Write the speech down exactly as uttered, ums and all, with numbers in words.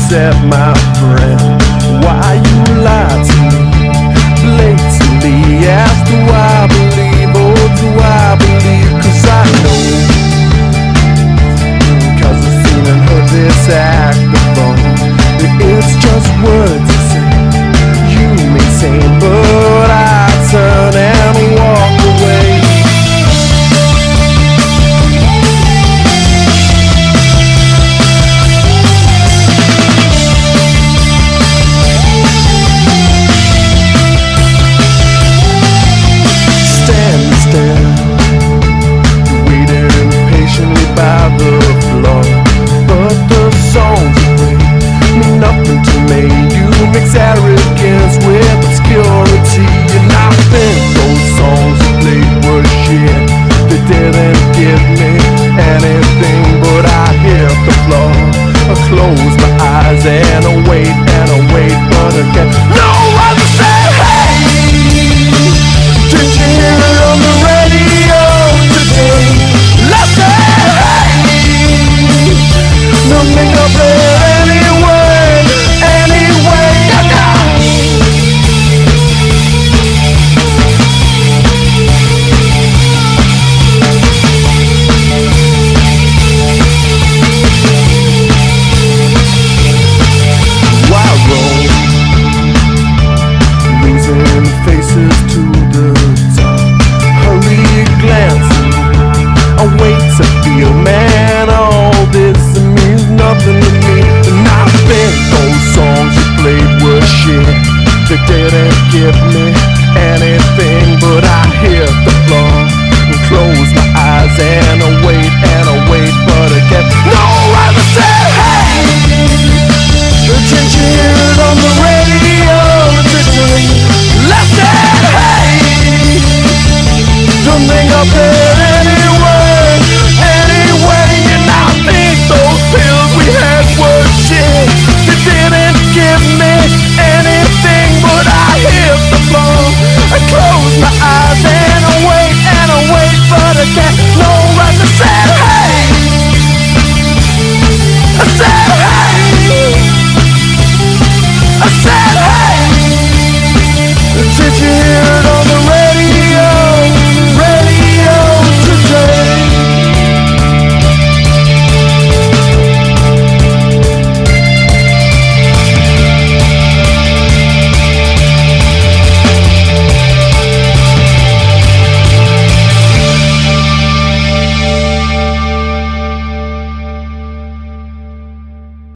said, my friend, why you lied to me blatantly? As do I believe, oh do I believe? Cause I know, cause I've seen and heard this act before. It's just words you say, you may say, but I turn and walk away. Mix arrogance with obscurity, and I think those songs you played were shit. They didn't give me anything, but I hit the floor. I close my eyes and I wait and I wait, but I get no one to say, hey, did you hear it on the radio today? Let's say, hey, nothing up there anyway. Man, all this means nothing to me. And I think those songs you played were shit. They didn't give me